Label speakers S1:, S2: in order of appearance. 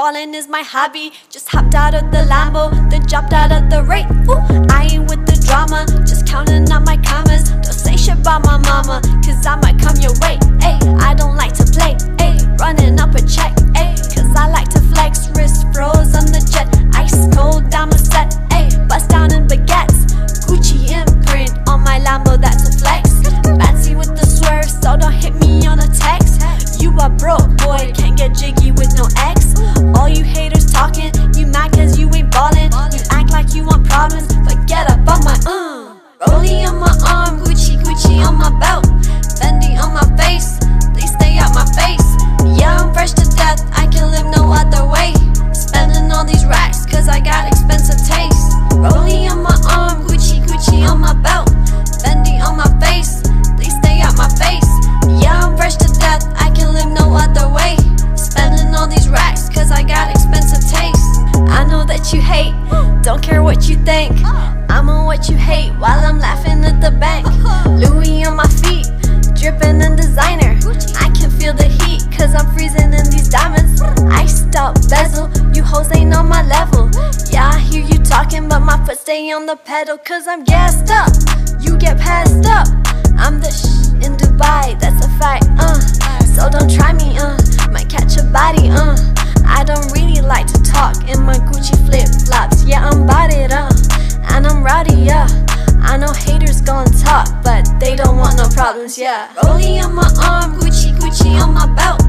S1: ballin' is my hobby. Just hopped out of the Lambo, then jumped out of the rate. Ooh, I ain't with the drama, just counting out my commas. Don't say shit about my mama, cause I might come your way. Ay, I don't like to play, ay, running up a check, ay, cause I like to flex, wrist froze on the jet. Ice cold diamond set, ay, bust down in baguettes. Gucci imprint on my Lambo, that's a flex. Fancy with the swerve, so don't hit me on a text. You are broke, boy, can't get jiggy with no ex. All you haters talking, you mad cause you ain't ballin'. You act like you want problems, forget about my Rollie on my arm, Gucci, Gucci on my belt, Fendi on my face, please stay out my face. Yeah, I'm fresh to death, I can live no other way. Spending all these racks cause I got expensive taste. Rollie on my arm, Gucci, Gucci on my belt, Fendi on my face, please stay out my face. Yeah, I'm fresh to death, I can live no other way. Spending all these racks cause I got expensive taste. I know that you hate, don't care what you think. I'm on what you hate while I'm laughing at the bank. Louis on my feet, dripping in designer. I can feel the heat cause I'm freezing in these diamonds. Iced out bezel, you hoes ain't on my level. Yeah, I hear you talking but my foot stay on the pedal cause I'm gassed up, you get passed up. I'm the in Dubai, that's a fact, so don't try me, might catch a body, I don't really like to talk in my Gucci flip-flops. Yeah, I'm bodied, and I'm rowdy, yeah. I know haters gon' talk, but they don't want no problems, yeah. Rollie on my arm, Gucci, Gucci on my belt,